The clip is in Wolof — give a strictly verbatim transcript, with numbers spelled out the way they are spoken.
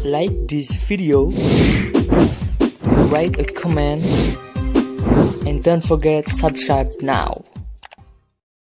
like this video, write a comment, and don't forget subscribe now.